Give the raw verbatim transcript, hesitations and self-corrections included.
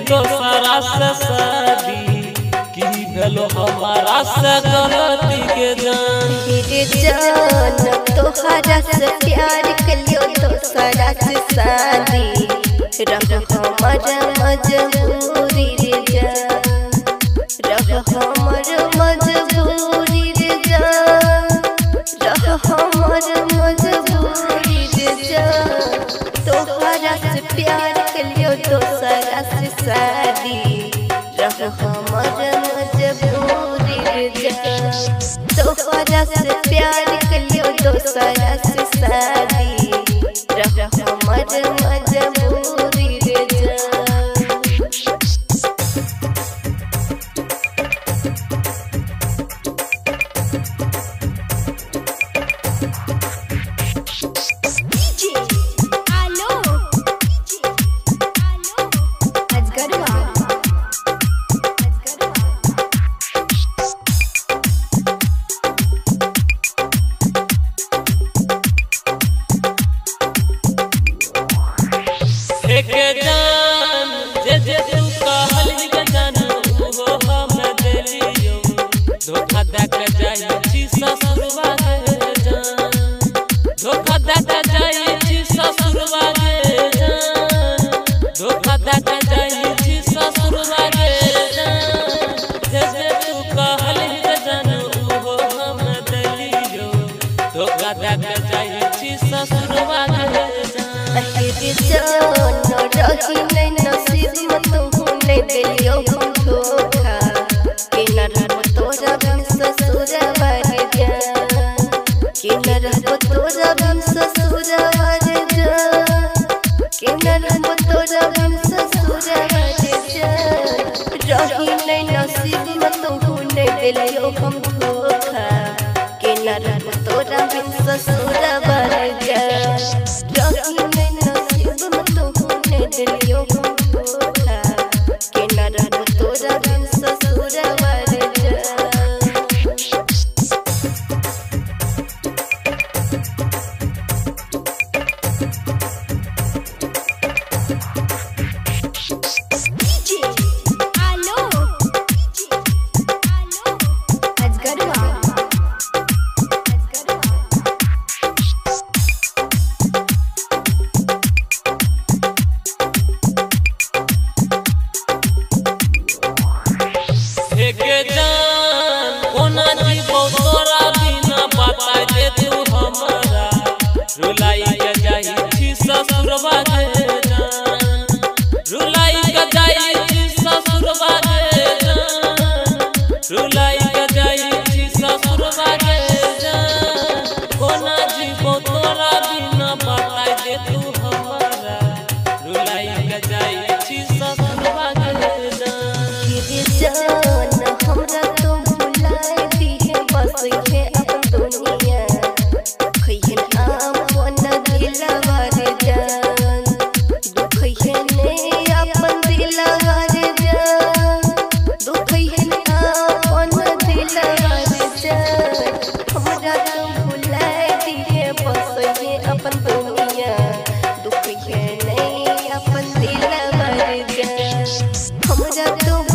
दोसरा से शादी की भेलो हमारा से गलती के जान रे जान तोहरा से प्यार कलियो दोसरा से शादी रह हमर मजबूरी रे जान रह हमर मजबूरी रे जान रह हमर मजबूरी रे जान तोहरा से प्यार कलियो दोसरा से शादी रह हमर मजबूरी रे जान तोहरा से प्यार कलियो दोसरा से शादी रह हमर मजबूरी रे जान के जान जे जे तू कहली के जान वो हम देलियो धोखा दे के जाई छी ससुरवा के जान धोखा दे के जाई छी ससुरवा के जान धोखा दे के जाई छी ससुरवा के जान जे जे तू कहली के जान वो हम देलियो धोखा दे के जाई छी ससुरवा के जान रही नहीं नसीब में तू नहीं दिलियो हम धोखा कि न रहब तोरा बिन ससुरवा रे जान कि न रहब तोरा बिन ससुरवा रे जान कि न रहब तोरा बिन ससुरवा रे जान रही नहीं नसीब में तू नहीं दिलियो हम धोखा कि न रहब तोरा बिन ससुरवा रे जान रही नहीं नसीब में दिलियो हम धोखा कि न रहब तोरा बिन ससुरवा रे जान के जान कोना जीवो तोरा बिना बता दे तू हमरा रुलाई के जाई छी ससुरवा के जान रुलाई के जाई छी ससुरवा के जान रुलाई के जाई छी ससुरवा के जान कोना जीवो तोरा बिना बता दे तू हमरा रुलाई के जाई छी ससुरवा के जान हमरा तो भुलाए दिहे बस है अपन दुनिया खइहन अपन दिलवा रे जान दुखइहन अपन दिलवा रे जान दुखइहन अपन दिलवा रे जान हमरा तो भुलाए दिहे बस है अपन दुनिया दुखइहन अपन दिलवा रे जान हमरा तो